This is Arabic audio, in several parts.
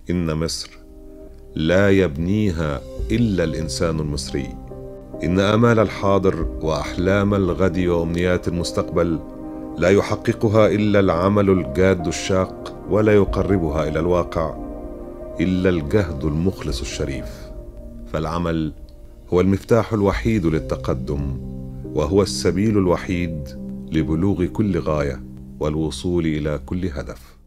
إن مصر لا يبنيها إلا الإنسان المصري. إن آمال الحاضر وأحلام الغد وأمنيات المستقبل لا يحققها إلا العمل الجاد الشاق، ولا يقربها إلى الواقع إلا الجهد المخلص الشريف. فالعمل هو المفتاح الوحيد للتقدم، وهو السبيل الوحيد لبلوغ كل غاية والوصول إلى كل هدف.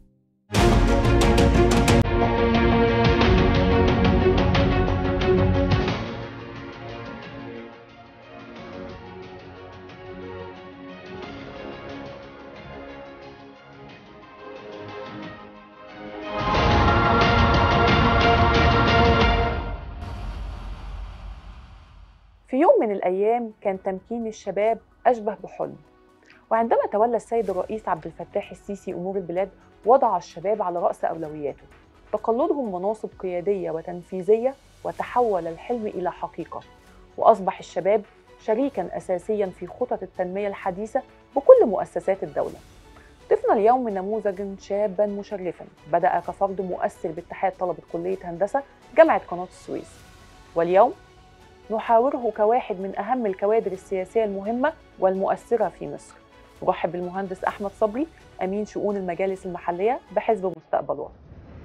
في يوم من الأيام كان تمكين الشباب أشبه بحلم، وعندما تولى السيد الرئيس عبد الفتاح السيسي أمور البلاد وضع الشباب على رأس أولوياته، تقلدهم مناصب قيادية وتنفيذية، وتحول الحلم إلى حقيقة، وأصبح الشباب شريكاً أساسياً في خطط التنمية الحديثة بكل مؤسسات الدولة. ضفنا اليوم نموذجاً شاباً مشرفاً بدأ كفرد مؤثر باتحاد طلبة كلية هندسة جامعة قناة السويس، واليوم نحاوره كواحد من أهم الكوادر السياسية المهمة والمؤثرة في مصر. نرحب بالمهندس أحمد صبري، أمين شؤون المجالس المحلية بحزب مستقبل وطن.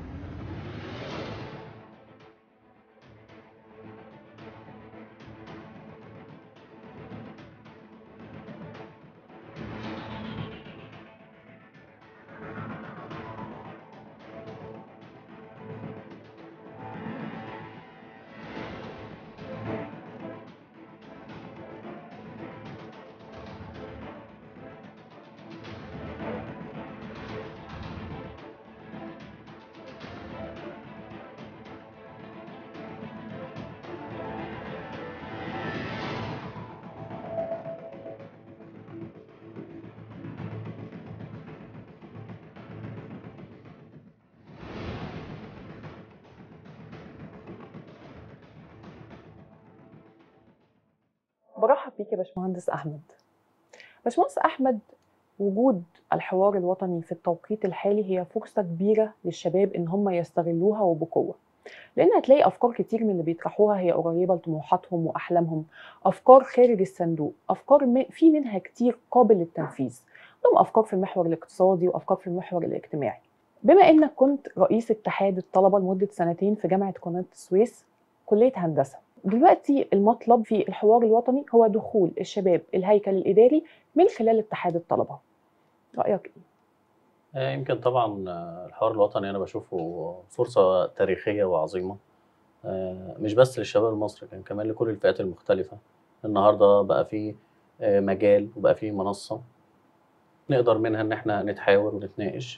برحب بيك يا باشمهندس أحمد. باشمهندس أحمد، وجود الحوار الوطني في التوقيت الحالي هي فرصة كبيرة للشباب إن هم يستغلوها وبقوة، لأن هتلاقي أفكار كتير من اللي بيطرحوها هي قريبة لطموحاتهم وأحلامهم، أفكار خارج الصندوق، أفكار في منها كتير قابل للتنفيذ، منهم أفكار في المحور الاقتصادي وأفكار في المحور الاجتماعي. بما إنك كنت رئيس اتحاد الطلبة لمدة 2 في جامعة قناة السويس كلية هندسة، دلوقتي المطلب في الحوار الوطني هو دخول الشباب الهيكل الإداري من خلال اتحاد الطلبة. رأيك إيه؟ يمكن طبعا الحوار الوطني أنا بشوفه فرصة تاريخية وعظيمة، مش بس للشباب المصري، كمان لكل الفئات المختلفة. النهاردة بقى في مجال وبقى في منصة نقدر منها إن احنا نتحاور ونتناقش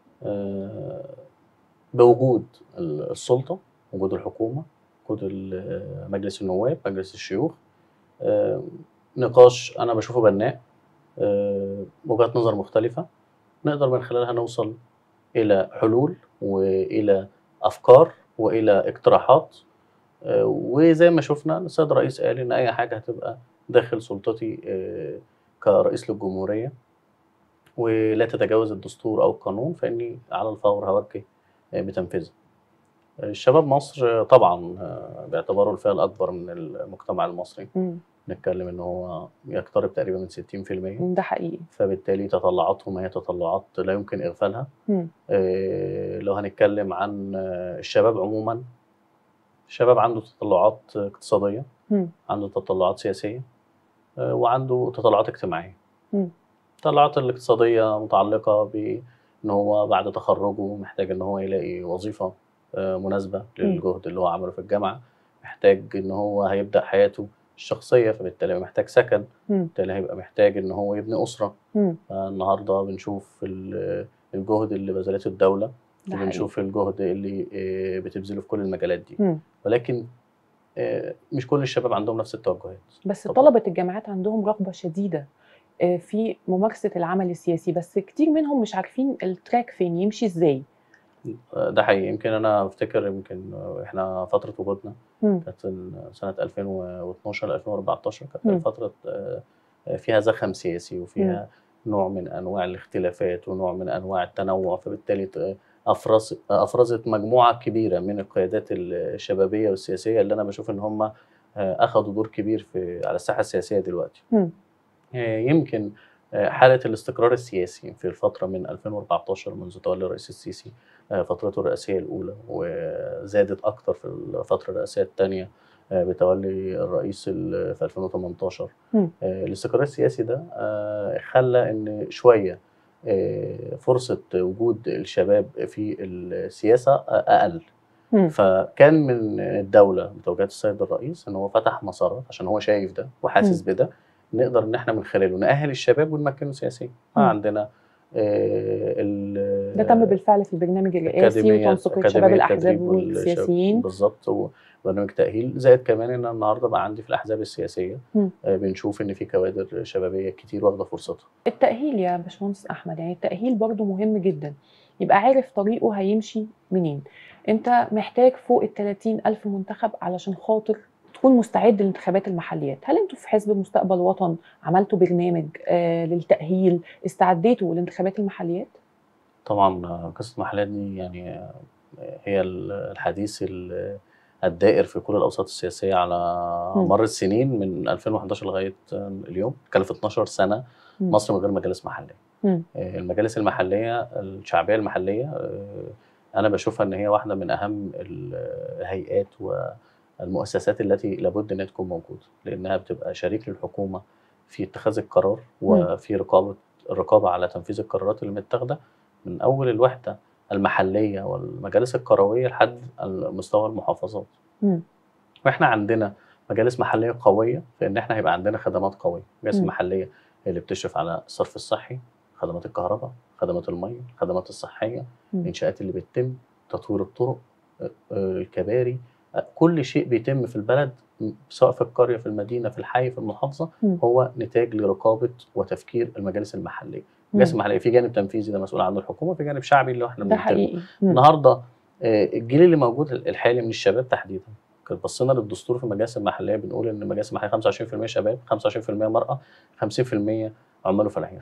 بوجود السلطة، وجود الحكومة، وجود مجلس النواب، مجلس الشيوخ. نقاش أنا بشوفه بناء، وجهات نظر مختلفة نقدر من خلالها نوصل إلى حلول وإلى أفكار وإلى اقتراحات. وزي ما شفنا السيد الرئيس قال إن أي حاجة هتبقى داخل سلطتي كرئيس للجمهورية ولا تتجاوز الدستور أو القانون، فإني على الفور هوجه بتنفيذها. الشباب مصر طبعا باعتباره الفئة الأكبر من المجتمع المصري، نتكلم إن هو يقترب تقريبا من 60%. ده حقيقي. فبالتالي تطلعاتهم هي تطلعات لا يمكن إغفالها. لو هنتكلم عن الشباب عموما، الشباب عنده تطلعات اقتصادية، عنده تطلعات سياسية، وعنده تطلعات اجتماعية. التطلعات الاقتصادية متعلقة بأن هو بعد تخرجه محتاج أن هو يلاقي وظيفة مناسبة للجهد اللي هو عمله في الجامعة، محتاج أن هو هيبدأ حياته الشخصية، فبالتالي محتاج سكن، بالتالي هيبقى محتاج أن هو يبني أسرة. النهاردة بنشوف الجهد اللي بذلته الدولة، وبنشوف الجهد اللي بتبذله في كل المجالات دي. ولكن مش كل الشباب عندهم نفس التوجهات. بس طلبة الجامعات عندهم رغبة شديدة في ممارسة العمل السياسي، بس كتير منهم مش عارفين التراك فين يمشي ازاي. ده حقيقي. يمكن أنا أفتكر يمكن إحنا فترة وجودنا كانت سنة 2012 2014 كانت فترة فيها زخم سياسي وفيها نوع من أنواع الاختلافات ونوع من أنواع التنوع، فبالتالي افرزت مجموعه كبيره من القيادات الشبابيه والسياسيه اللي انا بشوف ان هم اخذوا دور كبير على الساحه السياسيه دلوقتي. يمكن حاله الاستقرار السياسي في الفتره من 2014 منذ تولي الرئيس السيسي فترته الرئاسيه الاولى، وزادت اكثر في الفتره الرئاسيه الثانيه بتولي الرئيس في 2018. الاستقرار السياسي ده خلى ان شويه فرصه وجود الشباب في السياسه اقل. فكان من الدوله بتوجيهات السيد الرئيس ان هو فتح مسارات، عشان هو شايف ده وحاسس بده، نقدر ان احنا من خلاله نأهل الشباب ونمكنه سياسيا. عندنا ده تم بالفعل في البرنامج الرئاسي وتنسيق شباب الاحزاب والسياسيين بالظبط، وبرنامج تأهيل. زائد كمان ان النهارده بقى عندي في الاحزاب السياسيه بنشوف ان في كوادر شبابيه كتير واخده فرصتها. التأهيل يا باشمهندس احمد، يعني التأهيل برضو مهم جدا، يبقى عارف طريقه هيمشي منين. انت محتاج فوق 30,000 منتخب علشان خاطر تكون مستعد للانتخابات المحليات. هل انتوا في حزب مستقبل وطن عملتوا برنامج للتأهيل، استعديتوا لانتخابات المحليات؟ طبعا قصة المحليات دي يعني هي الحديث الدائر في كل الأوساط السياسية على مر السنين من 2011 لغاية اليوم. كلف 12 سنة مصر من غير مجالس محلية. المجالس المحلية الشعبية المحلية أنا بشوفها إن هي واحدة من أهم الهيئات والمؤسسات التي لابد أن تكون موجودة، لأنها بتبقى شريك للحكومة في اتخاذ القرار وفي الرقابة على تنفيذ القرارات اللي متاخدة من أول الوحدة المحلية والمجالس القروية لحد مستوى المحافظات. وإحنا عندنا مجالس محلية قوية في إن إحنا هيبقى عندنا خدمات قوية. مجالس محلية اللي بتشرف على الصرف الصحي، خدمات الكهرباء، خدمات المية، الخدمات الصحية، الإنشاءات اللي بتتم، تطوير الطرق، الكباري، كل شيء بيتم في البلد سواء في القرية، في المدينة، في الحي، في المحافظة، هو نتاج لرقابة وتفكير المجالس المحلية. المجالس المحلية في جانب تنفيذي ده مسؤول عنه الحكومة، في جانب شعبي اللي احنا بننتجه. النهارده الجيل اللي موجود الحالي من الشباب تحديدا، بصينا للدستور في المجالس المحلية بنقول ان المجالس المحلية 25% شباب، 25% مرأة، 50% عمال وفلاحين.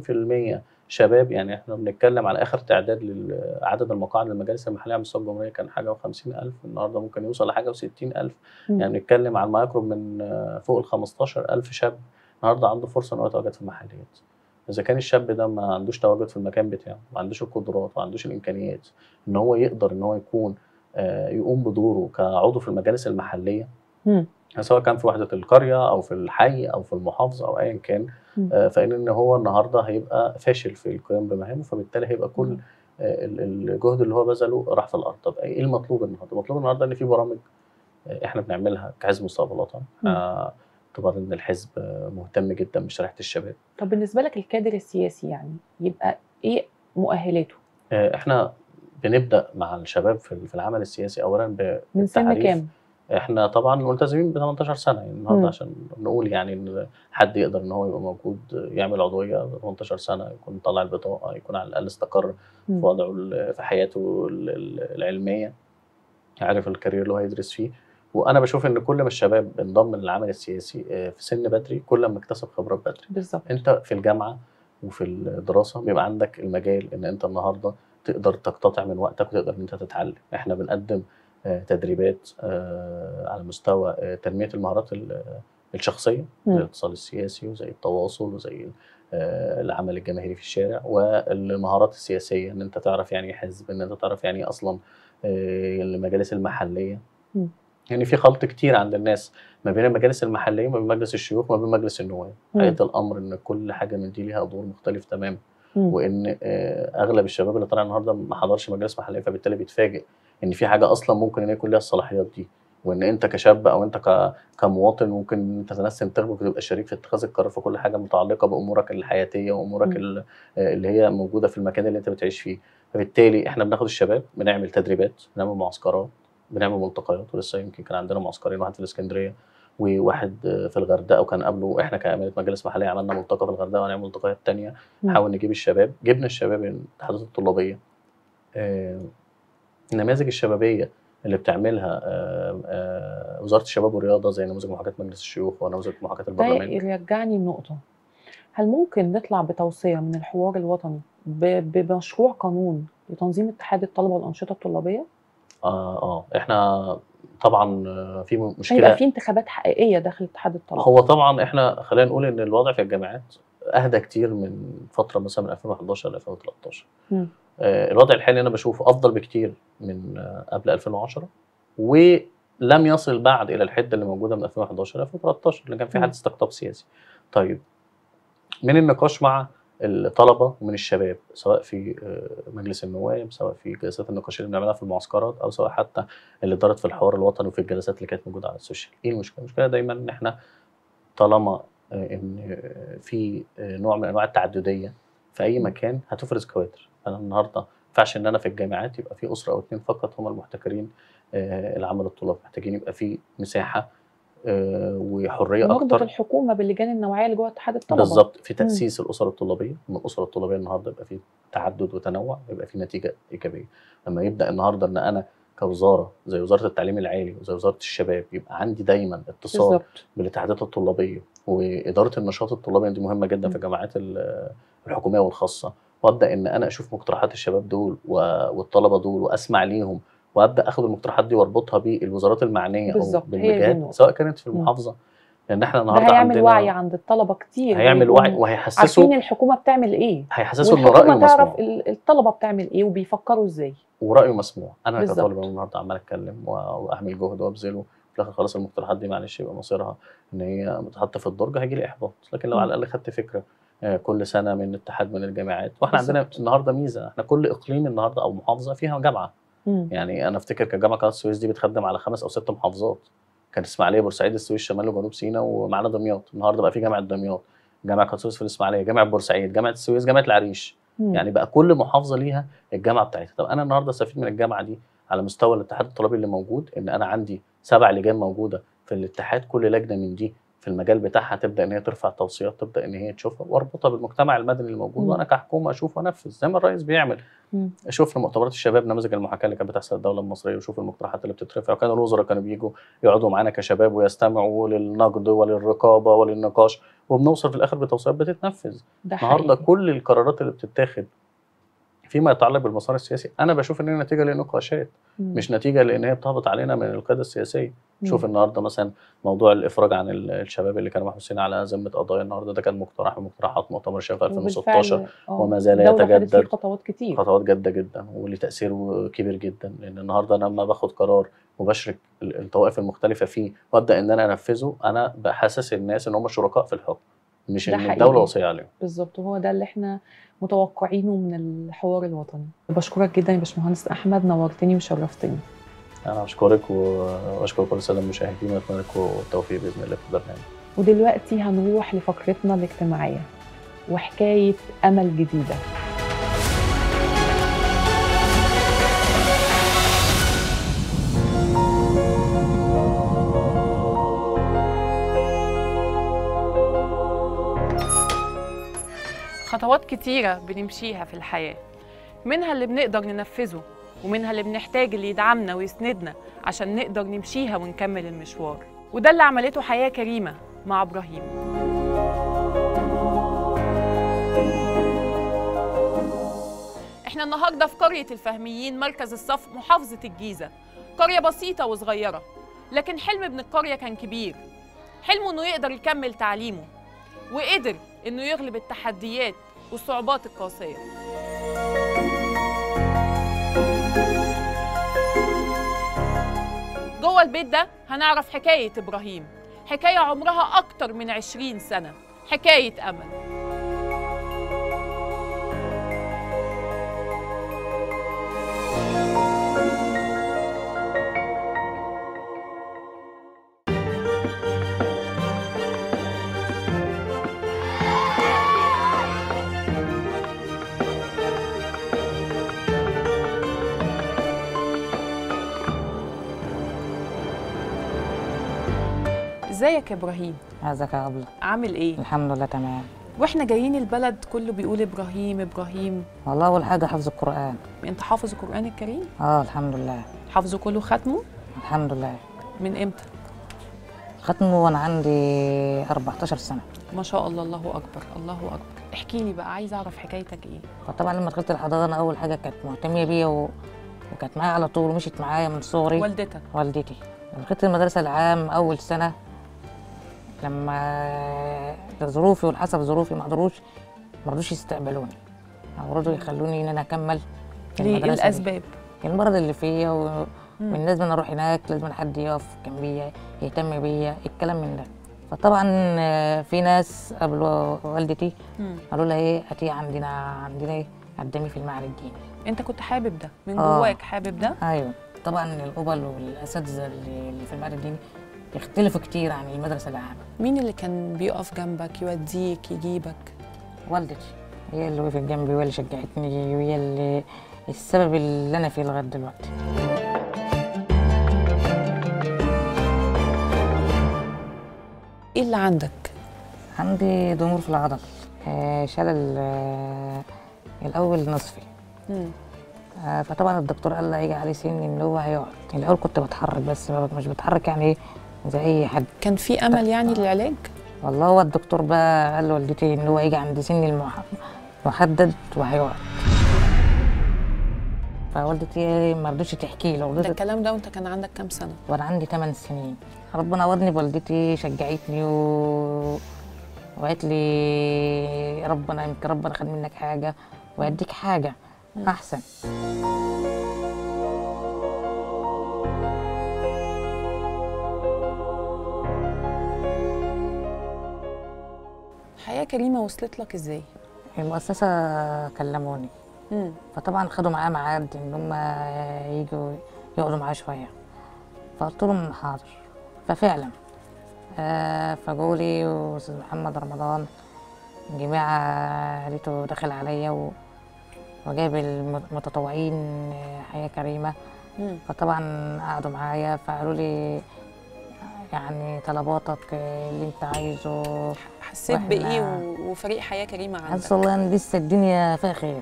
25% شباب، يعني احنا بنتكلم على اخر تعداد لعدد المقاعد للمجالس المحليه على مستوى الجمهوريه كان حاجه و50,000، النهارده ممكن يوصل لحاجه و60,000. يعني بنتكلم عن ما يقرب من فوق ال 15,000 شاب النهارده عنده فرصه انه يتواجد في المحليات. اذا كان الشاب ده ما عندوش تواجد في المكان بتاعه، ما عندوش القدرات، ما عندوش الامكانيات ان هو يقدر ان هو يكون يقوم بدوره كعضو في المجالس المحليه، سواء كان في وحده القريه او في الحي او في المحافظه او ايا كان، فان هو النهارده هيبقى فاشل في القيام بمهامه، فبالتالي هيبقى كل الجهد اللي هو بذله راح في الارض. طب ايه المطلوب النهارده؟ المطلوب النهارده ان في برامج احنا بنعملها كحزب مستقبل وطن، اعتبر ان الحزب مهتم جدا بشريحه الشباب. طب بالنسبه لك الكادر السياسي يعني يبقى ايه مؤهلاته؟ احنا بنبدا مع الشباب في العمل السياسي اولا من سن كام؟ احنا طبعا ملتزمين ب 18 سنه يعني النهارده، عشان نقول يعني ان حد يقدر ان هو يبقى موجود يعمل عضويه ب 18 سنه، يكون طلع البطاقه، يكون على الاقل استقر في وضعه في حياته العلميه، عارف الكارير اللي هو هيدرس فيه. وانا بشوف ان كل ما الشباب انضم للعمل السياسي في سن بدري كل ما اكتسب خبرات بدري. بالظبط. انت في الجامعه وفي الدراسه بيبقى عندك المجال ان انت النهارده تقدر تقتطع من وقتك وتقدر ان انت تتعلم. احنا بنقدم تدريبات على مستوى تنميه المهارات الشخصيه زي الاتصال السياسي وزي التواصل وزي العمل الجماهيري في الشارع، والمهارات السياسيه ان انت تعرف يعني ايه حزب، ان انت تعرف يعني ايه اصلا المجالس المحليه. يعني في خلط كتير عند الناس ما بين المجالس المحليه وما بين مجلس الشيوخ وما بين مجلس النواب. حقيقه الامر ان كل حاجه من دي ليها دور مختلف تماما، وان اغلب الشباب اللي طالع النهارده ما حضرش مجالس محليه، فبالتالي بيتفاجئ ان في حاجه اصلا ممكن ان يكون ليها الصلاحيات دي، وان انت كشاب او انت كمواطن ممكن تتنسم تغلب وتبقى شريك في اتخاذ القرار في كل حاجه متعلقه بامورك الحياتيه وامورك اللي هي موجوده في المكان اللي انت بتعيش فيه. فبالتالي احنا بناخد الشباب، بنعمل تدريبات، بنعمل معسكرات، بنعمل ملتقيات. ولسه يمكن كان عندنا معسكرين، واحد في الاسكندريه وواحد في الغردقه، وكان قبله احنا كامانه مجالس محليه عملنا ملتقى في الغردقه وهنعمل ملتقيات ثانيه. نحاول نجيب الشباب، جبنا الشباب الاتحادات الطلابيه، النماذج الشبابيه اللي بتعملها وزاره الشباب والرياضه زي نموذج محاكاه مجلس الشيوخ ونموذج محاكاه البرلمان. ده يرجعني لنقطه، هل ممكن نطلع بتوصيه من الحوار الوطني بمشروع قانون لتنظيم اتحاد الطلبه والانشطه الطلابيه؟ احنا طبعا في مشكله، هيبقى في انتخابات حقيقيه داخل اتحاد الطلبه. هو طبعا احنا خلينا نقول ان الوضع في الجامعات اهدى كتير من فتره مثلا من 2011 ل 2013. الوضع الحالي انا بشوفه افضل بكتير من قبل 2010، ولم يصل بعد الى الحده اللي موجوده من 2011 ل 2013 اللي كان في حادث استقطاب سياسي. طيب، من النقاش مع الطلبه ومن الشباب، سواء في مجلس النواب، سواء في جلسات النقاش اللي بنعملها في المعسكرات، او سواء حتى اللي دارت في الحوار الوطني وفي الجلسات اللي كانت موجوده على السوشيال. ايه المشكله؟ المشكله دايما ان احنا طالما ان في نوع من انواع التعدديه في اي مكان هتفرز كوادر. انا النهارده ما ينفعش ان انا في الجامعات يبقى في اسره او اتنين فقط هم المحتكرين العمل الطلابي. محتاجين يبقى في مساحه وحريه اكتر. نربط الحكومه باللجان النوعيه اللي جوه اتحاد الطلبه بالظبط، في تاسيس الاسر الطلابيه. من الاسر الطلابيه النهارده يبقى في تعدد وتنوع، يبقى في نتيجه ايجابيه. لما يبدا النهارده ان انا كوزاره زي وزاره التعليم العالي وزي وزاره الشباب يبقى عندي دايما اتصال بالزبط بالاتحادات الطلابيه واداره النشاط الطلابي، دي مهمه جدا في الجامعات الحكوميه والخاصه. وابدا ان انا اشوف مقترحات الشباب دول والطلبه دول واسمع ليهم، وابدا اخد المقترحات دي واربطها بالوزارات المعنيه او باللجان سواء كانت في المحافظه. لان احنا النهارده هيعمل وعي عند الطلبه كتير، هيعمل وعي وهيحسسوا عارفين الحكومه بتعمل ايه، هيحسسوا ان رايه مسموع، تعرف الطلبه بتعمل ايه وبيفكروا ازاي ورايه مسموع. انا كطالب النهارده عمال اتكلم واعمل جهد وابذله، في الاخر خلاص المقترحات دي معلش يبقى مصيرها ان هي متحطه في الدرج، هيجي لي احباط. لكن لو على الاقل خدت فكره كل سنه من اتحاد من الجامعات، واحنا عندنا النهارده ميزه، احنا كل اقليم النهارده او محافظه فيها جامعه. يعني انا افتكر كجامعه قناه السويس دي بتخدم على 5 أو 6 محافظات. كانت اسماعيليه، بورسعيد، السويس شمال وجنوب سيناء، ومعانا دمياط. النهارده بقى في جامعه دمياط، جامعه قناه السويس في الاسماعيليه، جامعه بورسعيد، جامعه السويس، جامعه العريش. يعني بقى كل محافظه ليها الجامعه بتاعتها. طب انا النهارده استفيد من الجامعه دي على مستوى الاتحاد الطلابي اللي موجود، ان انا عندي 7 لجان موجوده في الاتحاد، كل لجنه من دي في المجال بتاعها تبدا ان هي ترفع توصيات، تبدا ان هي تشوفها واربطها بالمجتمع المدني اللي موجود، وانا كحكومه اشوف وانفذ زي ما الرئيس بيعمل. اشوف في مؤتمرات الشباب نماذج المحاكاه اللي كانت بتحصل الدوله المصريه، وشوف المقترحات اللي بتترفع، وكان الوزراء كانوا بيجوا يقعدوا معانا كشباب ويستمعوا للنقد وللرقابه وللنقاش، وبنوصل في الاخر بتوصيات بتتنفذ. النهارده كل القرارات اللي بتتاخد فيما يتعلق بالمسار السياسي انا بشوف ان هي نتيجه لنقاشات، مش نتيجه لان هي بتهبط علينا من القياده السياسيه. شوف النهارده مثلا موضوع الافراج عن الشباب اللي كانوا محبوسين على ذمه قضايا، النهارده ده كان مقترح من مقترحات مؤتمر الشباب 2016 وما زال يتجدد. خطوات كتير، خطوات جاده جدا واللي تاثيره كبير جدا. لان النهارده انا لما باخد قرار وبشرك الطوائف المختلفه فيه وابدا ان انا انفذه، انا بحسس الناس ان هم شركاء في الحكم، مش ان الدوله وصيه عليهم. بالظبط، وهو ده اللي احنا متوقعينه من الحوار الوطني. بشكرك جدا يا باشمهندس احمد، نورتني وشرفتني. انا بشكرك واشكر كل الساده المشاهدين، واتمنى لكم التوفيق باذن الله في البرنامج. ودلوقتي هنروح لفقرتنا الاجتماعيه وحكايه امل جديده. خطوات كتيرة بنمشيها في الحياة، منها اللي بنقدر ننفذه، ومنها اللي بنحتاج اللي يدعمنا ويسندنا عشان نقدر نمشيها ونكمل المشوار. وده اللي عملته حياة كريمة مع إبراهيم. احنا النهاردة في قرية الفهميين، مركز الصف، محافظة الجيزة. قرية بسيطة وصغيرة، لكن حلم ابن القرية كان كبير. حلمه انه يقدر يكمل تعليمه، وقدر انه يغلب التحديات والصعوبات القاسية. جوه البيت ده هنعرف حكاية إبراهيم، حكاية عمرها أكتر من 20 سنة، حكاية أمل. ازيك يا ابراهيم؟ ازيك يا عبله؟ عامل ايه؟ الحمد لله تمام. واحنا جايين البلد كله بيقول ابراهيم ابراهيم. والله اول حاجه حفظ القران. انت حافظ القران الكريم؟ الحمد لله. حافظه كله ختمه؟ الحمد لله. من امتى؟ ختمه وانا عندي 14 سنه. ما شاء الله، الله اكبر الله اكبر. احكي لي بقى، عايزه اعرف حكايتك ايه. فطبعا لما دخلت الحضانه اول حاجه كانت مهتميه بيا وكانت معايا على طول ومشيت معايا من صغري. والدتك؟ والدتي. لما دخلت المدرسه العام اول سنه، لما ظروفي ولحسب ظروفي ما رضوش يستقبلوني او رضوا يخلوني ان انا اكمل في ليه؟ ايه المدرسه الاسباب؟ دي. المرض اللي فيا ومن لازم أنا اروح هناك، لازم حد يقف جنبيا يهتم بيا، الكلام من ده. فطبعا في ناس قبل والدتي قالوا لها ايه، هاتي عندنا ايه، قدمي في المعهد الديني. انت كنت حابب ده من جواك؟ حابب ده؟ ايوه طبعا. القبل والاساتذه اللي في المعهد الديني بيختلفوا كتير عن المدرسه العامه. مين اللي كان بيقف جنبك يوديك يجيبك؟ والدتي هي اللي وقفت جنبي وهي اللي شجعتني وهي اللي السبب اللي انا فيه لغايه دلوقتي. ايه اللي عندك؟ عندي ضمور في العضل، شلل الاول نصفي. فطبعا الدكتور قال لي هيجي عليه سن ان هو هيقعد. الاول كنت بتحرك بس مش بتحرك يعني ايه زي اي حد. كان في امل يعني للعلاج؟ والله هو الدكتور بقى قال لوالدتي ان هو هيجي عند سن محدد وهيقعد. فوالدتي ما رضتش تحكي له. ده الكلام ده وانت كان عندك كام سنه؟ وانا عندي 8 سنين. ربنا عوضني بوالدتي، شجعتني وقالت لي ربنا يمكن ربنا خد منك حاجه ويديك حاجه احسن. حياة كريمة وصلت لك ازاي؟ المؤسسه كلموني. فطبعا خدوا معايا ميعاد ان هم يجوا يقعدوا معايا شويه. فقلت لهم حاضر. ففعلا فجولي واستاذ محمد رمضان جماعه لقيته داخل عليا وجايب المتطوعين حياه كريمه. فطبعا قعدوا معايا فقالوا لي يعني طلباتك اللي انت عايزه. حسيت بايه وفريق حياه كريمه عندك؟ حاسه والله ان لسه الدنيا فيها خير.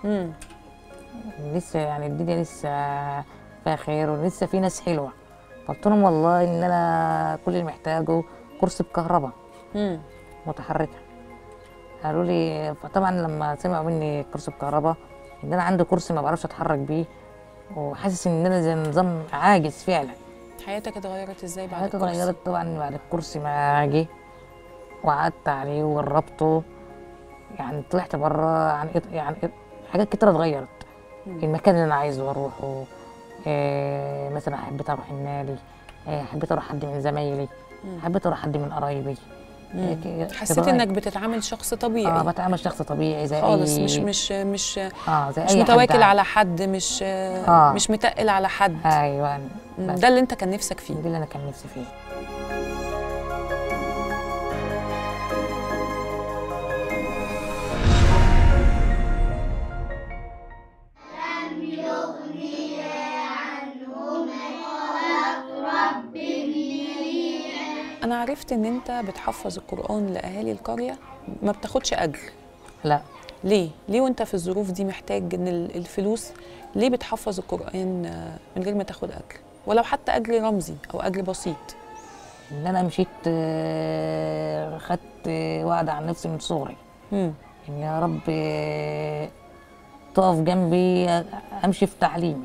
لسه يعني الدنيا لسه فيها خير ولسه في ناس حلوه. قلت لهم والله ان انا كل اللي محتاجه كرسي بكهرباء متحركه. قالوا لي فطبعا لما سمعوا مني كرسي بكهرباء ان انا عندي كرسي ما بعرفش اتحرك بيه وحاسس ان انا زي نظام عاجز فعلا. حياتك اتغيرت ازاي بعد حياتي الكرسي؟ اتغيرت طبعا بعد الكرسي ما جه وقعدت عليه وجربته. يعني طلعت بره يعني حاجات كتير اتغيرت. المكان اللي انا عايزه اروحه، مثلا حبيت اروح النادي، حبيت اروح حد من زمايلي، حبيت اروح حد من قرايبي. حسيت انك بتتعامل شخص طبيعي؟ بتعامل شخص طبيعي زي خالص. اي مش زي مش اي متواكل حد على حد، مش متقل على حد. ايوه ده اللي انت كان نفسك فيه؟ ده اللي انا كان نفسي فيه. أنا عرفت إن أنت بتحفظ القرآن لأهالي القرية ما بتاخدش أجر. لا. ليه؟ ليه وأنت في الظروف دي محتاج إن الفلوس، ليه بتحفظ القرآن من غير ما تاخد أجر؟ ولو حتى أجر رمزي أو أجر بسيط. إن أنا مشيت خدت وعد عن نفسي من صغري. إن يا رب تقف جنبي أمشي في تعليمي.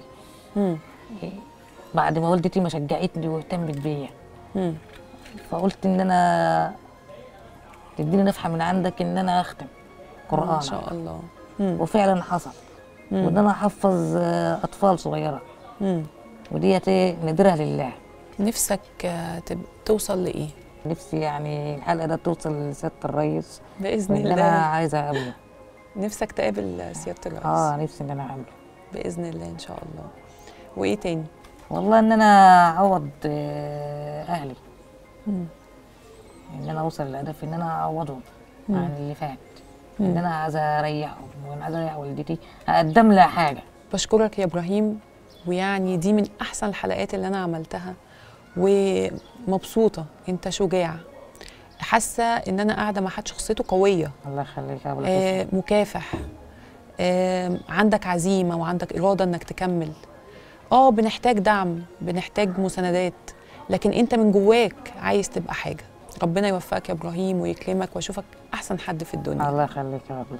بعد ما والدتي ما شجعتني واهتمت بيا. فقلت ان انا تديني نفحه من عندك ان انا اختم قرآن ما شاء الله. وفعلا حصل. وان انا احفظ اطفال صغيره. وديت نادرها لله. نفسك توصل لايه؟ نفسي يعني الحلقه ده توصل لسياده الرئيس باذن الله. انا عايزه اقابله. نفسك تقابل سياده الرئيس؟ نفسي ان انا اقابله باذن الله ان شاء الله. وايه تاني؟ والله ان انا اعوض اهلي. ان انا اوصل للهدف ان انا اعوضهم عن اللي فات. ان انا عايزه اريحهم وانا عايزه اريح والدتي، اقدم لها حاجه. بشكرك يا ابراهيم، ويعني دي من احسن الحلقات اللي انا عملتها ومبسوطه. انت شجاع، حاسه ان انا قاعده مع حد شخصيته قويه. الله يخليك يا ابو مكافح، عندك عزيمه وعندك اراده انك تكمل. بنحتاج دعم، بنحتاج مساندات، لكن انت من جواك عايز تبقى حاجه. ربنا يوفقك يا ابراهيم ويكرمك واشوفك احسن حد في الدنيا. الله يخليك يا رب.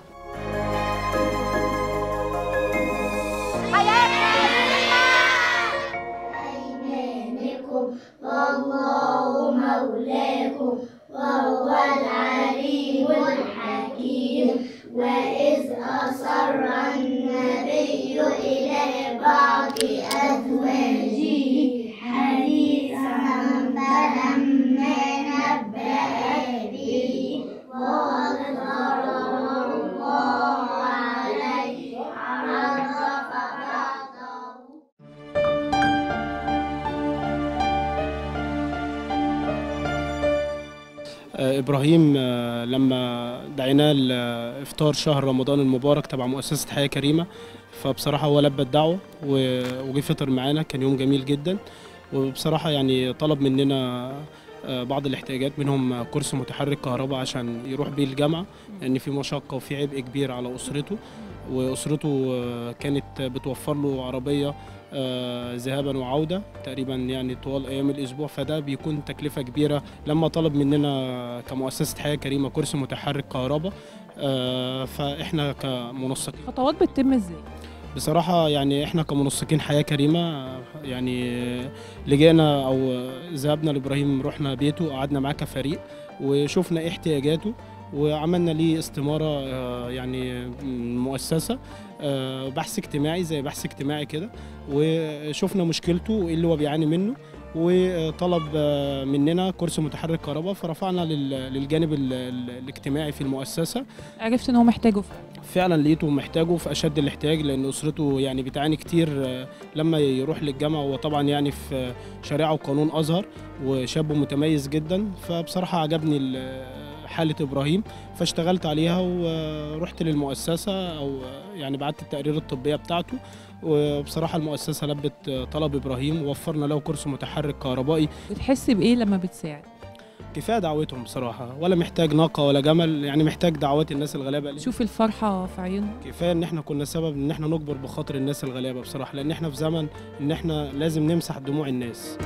والله مولاكم وهو العليم الحكيم. وإذ أسر النبي إلى بعض أزواجه حديثا فلما نبأ به قال الله عليه عرف بعضه. إبراهيم لما دعيناه لإفطار شهر رمضان المبارك تبع مؤسسة حياة كريمة، فبصراحة هو لبى الدعوة وجي فطر معانا. كان يوم جميل جدا، وبصراحة يعني طلب مننا بعض الاحتياجات، منهم كرسي متحرك كهرباء عشان يروح بيه الجامعة، لأن في مشقة وفي عبء كبير على أسرته، وأسرته كانت بتوفر له عربية ذهابا وعودة تقريبا يعني طوال أيام الأسبوع، فده بيكون تكلفة كبيرة. لما طلب مننا كمؤسسة حياة كريمة كرسي متحرك كهرباء، فإحنا كمنسقين. خطوات بتتم ازاي؟ بصراحة يعني إحنا كمنسقين حياة كريمة يعني لجأنا أو ذهبنا لإبراهيم، رحنا بيته قعدنا معاه كفريق وشوفنا إيه احتياجاته، وعملنا ليه استمارة يعني مؤسسة بحث اجتماعي زي بحث اجتماعي كده، وشوفنا مشكلته وايه اللي هو بيعاني منه، وطلب مننا كرسي متحرك كهرباء، فرفعنا للجانب الاجتماعي في المؤسسة. عرفت ان هو محتاجه فعلا لقيته محتاجه في اشد الاحتياج، لان اسرته يعني بتعاني كتير لما يروح للجامعه، وطبعا يعني في شريعه وقانون ازهر وشاب متميز جدا. فبصراحه عجبني حالة إبراهيم، فاشتغلت عليها ورحت للمؤسسة أو يعني بعت التقرير الطبية بتاعته، وبصراحة المؤسسة لبت طلب إبراهيم ووفرنا له كرسي متحرك كهربائي. بتحس بإيه لما بتساعد؟ كفاية دعوتهم بصراحة، ولا محتاج ناقة ولا جمل، يعني محتاج دعوات الناس الغلابة. شوف الفرحة في عيونهم. كفاية إن إحنا كنا سبب إن إحنا نجبر بخاطر الناس الغلابة بصراحة، لأن إحنا في زمن إن إحنا لازم نمسح دموع الناس.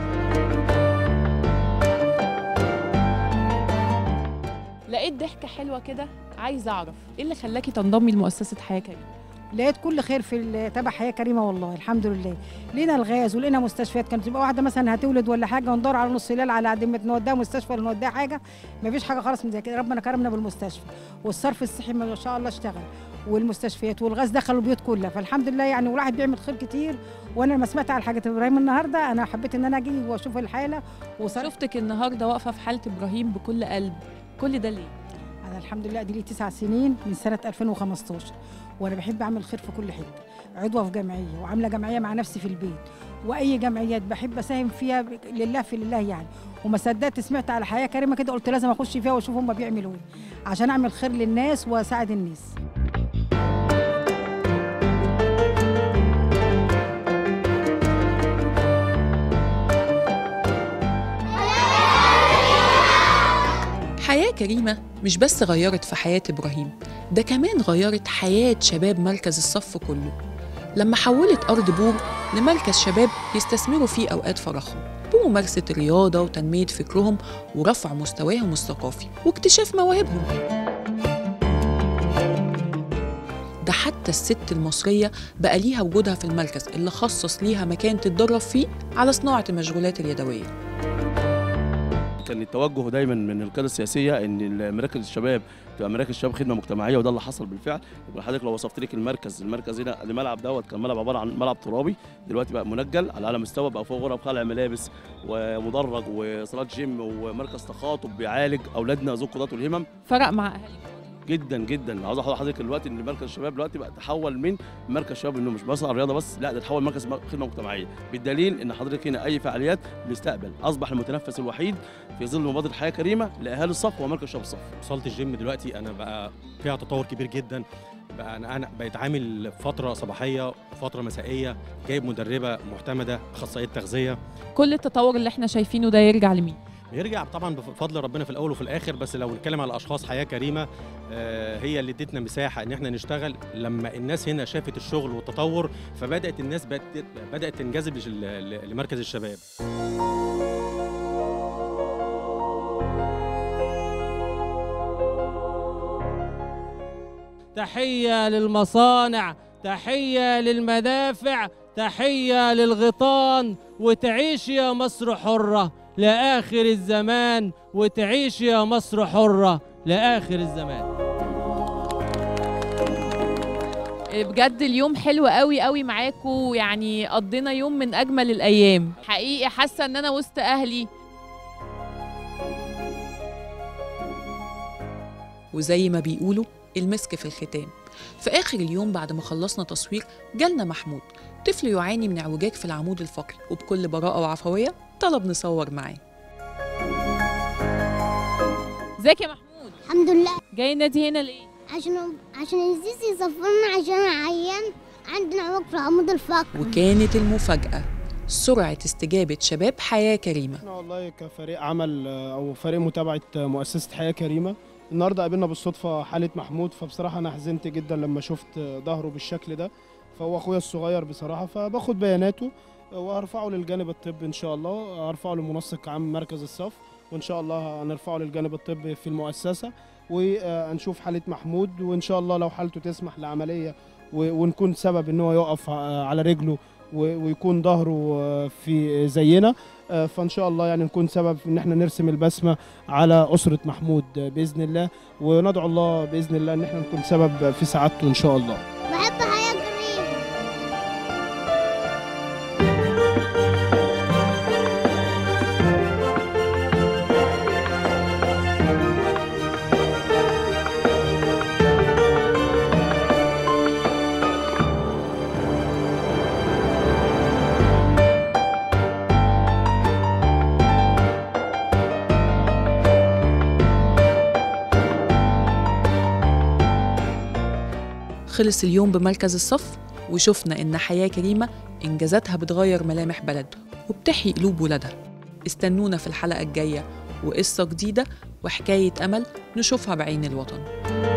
لقيت ضحكة حلوة كده، عايزة أعرف إيه اللي خلاكي تنضمي لمؤسسة حياة كريمة؟ لقيت كل خير في تبع حياة كريمة والله الحمد لله. لقينا الغاز ولقينا مستشفيات، كانت تبقى واحدة مثلا هتولد ولا حاجة وندور على نص ليل على قد ما نوديها مستشفى ولا نوديها حاجة، مفيش حاجة خالص من زي كده. ربنا كرمنا بالمستشفى، والصرف الصحي ما شاء الله اشتغل، والمستشفيات والغاز دخلوا البيوت كلها، فالحمد لله يعني والواحد بيعمل خير كتير. وانا لما سمعت على حاجة ابراهيم النهارده انا حبيت ان انا اجي واشوف الحالة. شفتك النهارده واقفة في حالة ابراهيم بكل قلب، كل ده ليه؟ أنا الحمد لله دي لي 9 سنين من سنة 2015، وأنا بحب أعمل خير في كل حتة. عضوة في جمعية وعاملة جمعية مع نفسي في البيت، وأي جمعيات بحب أساهم فيها لله في لله يعني. وما صدقت سمعت على حياة كريمة كده قلت لازم أخش فيها وأشوف هم بيعملوا إيه عشان أعمل خير للناس وأساعد الناس. حياة كريمة مش بس غيرت في حياة إبراهيم، ده كمان غيرت حياة شباب مركز الصف كله، لما حولت أرض بور لمركز شباب يستثمروا فيه أوقات فراغهم بممارسة الرياضة وتنمية فكرهم ورفع مستواهم الثقافي واكتشاف مواهبهم. ده حتى الست المصرية بقى ليها وجودها في المركز اللي خصص ليها مكان تتدرب فيه على صناعة المشغولات اليدوية. كان التوجه دايما من القياده السياسيه ان مراكز الشباب تبقى مراكز شباب خدمه مجتمعيه، وده اللي حصل بالفعل. يبقى حضرتك لو وصفت لك المركز هنا الملعب دوت كان ملعب عباره عن ملعب ترابي، دلوقتي بقى منجل على اعلى مستوى، بقى فوق غرف خلع ملابس ومدرج وصالات جيم ومركز تخاطب بيعالج اولادنا ذو القدرات والهمم. فرق مع اهالي جدا جدا. عاوز احضر حضرتك دلوقتي ان مركز الشباب دلوقتي بقى تحول من مركز شباب انه مش بس على الرياضه بس، لا ده تحول مركز خدمه مجتمعيه، بالدليل ان حضرتك هنا اي فعاليات بنستقبل. اصبح المتنفس الوحيد في ظل مبادره حياه كريمه لاهالي الصف هو مركز شباب الصف. وصلت الجيم دلوقتي انا بقى فيها تطور كبير جدا، بقى انا بقيت عامل فتره صباحيه وفتره مسائيه، جايب مدربه معتمده اخصائيه تغذيه. كل التطور اللي احنا شايفينه ده يرجع لمين؟ يرجع طبعا بفضل ربنا في الاول وفي الاخر، بس لو نتكلم على اشخاص حياه كريمه هي اللي ادتنا مساحه ان احنا نشتغل. لما الناس هنا شافت الشغل والتطور فبدات الناس بدات تنجذب لمركز الشباب. تحية للمصانع، تحية للمدافع، تحية للغيطان، وتعيش يا مصر حرة لآخر الزمان، وتعيش يا مصر حرة لآخر الزمان. بجد اليوم حلو قوي قوي معاكم، يعني قضينا يوم من أجمل الأيام حقيقي. حاسة إن أنا وسط أهلي. وزي ما بيقولوا المسك في الختام، في آخر اليوم بعد ما خلصنا تصوير جالنا محمود، طفل يعاني من اعوجاج في العمود الفقري، وبكل براءة وعفوية طلب نصور معاه. ازيك يا محمود؟ الحمد لله. جاي النادي هنا ليه؟ عشان الزيزي يصفرنا عشان عيان عندنا عوج في العمود الفقري. وكانت المفاجأة سرعة استجابة شباب حياة كريمة. احنا والله كفريق عمل او فريق متابعة مؤسسة حياة كريمة، النهارده قابلنا بالصدفة حالة محمود، فبصراحة انا حزنت جدا لما شفت ظهره بالشكل ده، فهو اخويا الصغير بصراحة، فباخد بياناته وهرفعه للجانب الطبي ان شاء الله، هرفعه لمنسق عام مركز الصف، وان شاء الله هنرفعه للجانب الطبي في المؤسسة، ونشوف حالة محمود، وان شاء الله لو حالته تسمح لعملية ونكون سبب ان هو يقف على رجله ويكون ظهره في زينا، فان شاء الله يعني نكون سبب ان احنا نرسم البسمة على أسرة محمود باذن الله، وندعو الله باذن الله ان احنا نكون سبب في سعادته ان شاء الله. بحب حياة كريمة. خلص اليوم بمركز الصف، وشفنا إن حياة كريمة إنجازاتها بتغير ملامح بلد وبتحيي قلوب ولادها. استنونا في الحلقة الجاية وقصة جديدة وحكاية أمل نشوفها بعين الوطن.